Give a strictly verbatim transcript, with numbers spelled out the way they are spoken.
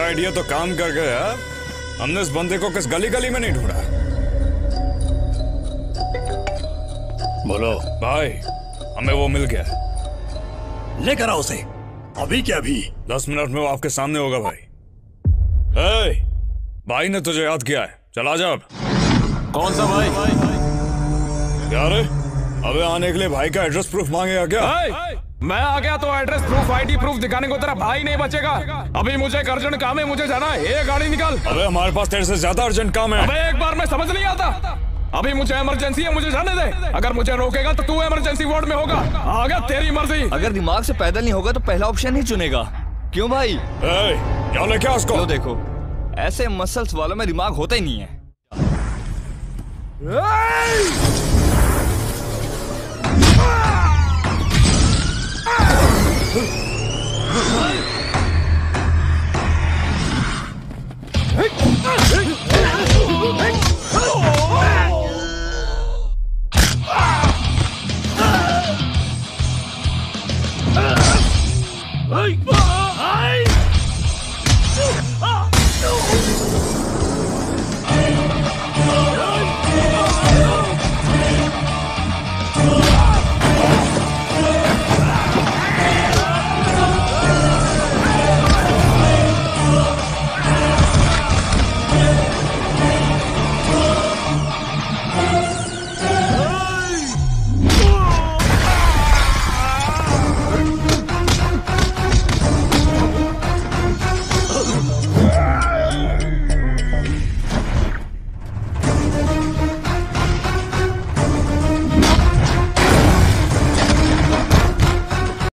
Idea तो काम कर गया। हमने इस बंदे को किस गली गली में नहीं ढूंढा। बोलो भाई, हमें वो मिल गया। लेकर आओ उसे अभी के अभी। दस मिनट में वो आपके सामने होगा भाई। ए, भाई ने तुझे याद किया है, चला जा अब। कौन सा भाई? क्या रे? अबे आने के लिए भाई का एड्रेस प्रूफ मांगेगा क्या? ए, मैं आ गया तो एड्रेस प्रूफ आईडी प्रूफ दिखाने को तेरा भाई नहीं बचेगा। अभी मुझे एक अर्जेंट काम है, मुझे जाना है। ये गाड़ी निकाल। अबे हमारे पास तेरे से ज्यादा अर्जेंट काम है। अबे एक बार में समझ नहीं आता। अभी मुझे इमरजेंसी है, मुझे जाने दे। अगर मुझे रोकेगा तो तू इमरजेंसी वार्ड में होगा। आ गया, तेरी मर्जी। अगर दिमाग से पैदल नहीं होगा तो पहला ऑप्शन ही चुनेगा। क्यों भाई? ए, क्या लेके आ उसको? लो देखो, ऐसे मसल्स वालों में दिमाग होता ही नहीं है। Hey!